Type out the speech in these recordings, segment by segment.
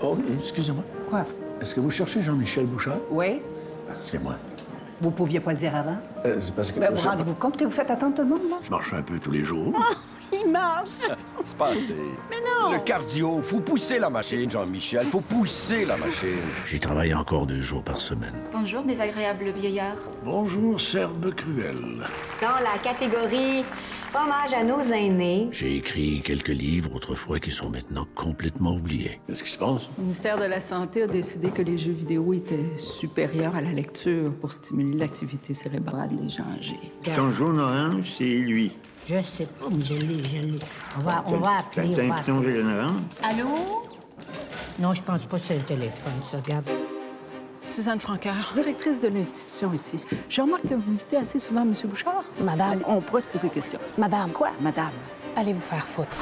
Oh, excusez-moi. Quoi? Est-ce que vous cherchez Jean-Michel Bouchard? Oui? C'est moi. Vous pouviez pas le dire avant? C'est parce que... Ben, vous rendez-vous compte que vous faites attendre tout le monde, là? Je marche un peu tous les jours. Il marche! C'est pas assez. Mais non! Le cardio, faut pousser la machine, Jean-Michel. Faut pousser la machine. J'y travaille encore 2 jours par semaine. Bonjour, désagréable vieillard. Bonjour, Serbe cruelle. Dans la catégorie hommage à nos aînés. J'ai écrit quelques livres autrefois qui sont maintenant complètement oubliés. Qu'est-ce qui se passe? Le ministère de la Santé a décidé que les jeux vidéo étaient supérieurs à la lecture pour stimuler l'activité cérébrale des gens âgés. Ton jaune orange, c'est lui. Je sais pas, mais je l'ai. On va appeler. T'as un piton jaune orange? Allô? Non, je pense pas que c'est le téléphone, ça. Regarde. Suzanne Francaire, directrice de l'institution ici. Je remarque que vous visitez assez souvent M. Bouchard. Madame. On pourrait se poser des questions. Madame. Quoi, madame? Allez vous faire foutre.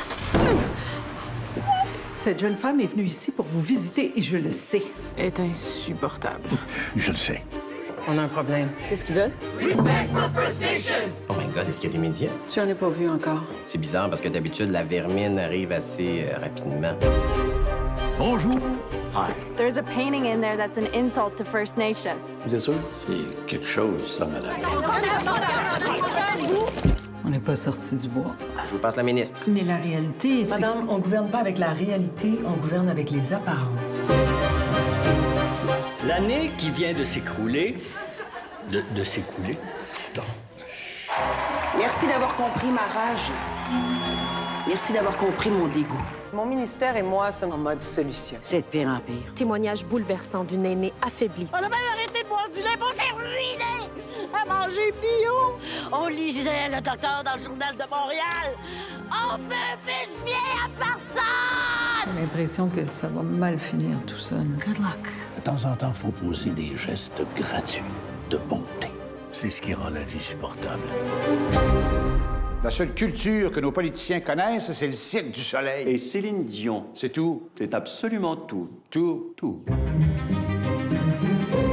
Cette jeune femme est venue ici pour vous visiter et je le sais. Elle est insupportable. Je le sais. On a un problème. Qu'est-ce qu'il veut? Oh my God, est-ce qu'il y a des médias? J'en ai pas vu encore. C'est bizarre parce que d'habitude, la vermine arrive assez rapidement. Bonjour. Hi. There's a painting in there that's an insult to First Nation. Vous êtes sûr? C'est quelque chose, ça, madame. On n'est pas sorti du bois. Je vous passe la ministre. Mais la réalité, c'est... Madame, on gouverne pas avec la réalité, on gouverne avec les apparences. L'année qui vient de s'écrouler, de s'écouler, non. Merci d'avoir compris ma rage. Merci d'avoir compris mon dégoût. Mon ministère et moi sommes en mode solution. C'est de pire en pire. Témoignage bouleversant d'une aînée affaiblie. On a bien arrêté de boire du lait, on s'est ruiné à manger bio. On lisait le docteur dans le journal de Montréal. On peut plus se fier à personne! J'ai l'impression que ça va mal finir tout seul. Good luck. De temps en temps, il faut poser des gestes gratuits de bonté. C'est ce qui rend la vie supportable. La seule culture que nos politiciens connaissent, c'est le Cirque du Soleil. Et Céline Dion. C'est tout. C'est absolument tout. Tout. Tout.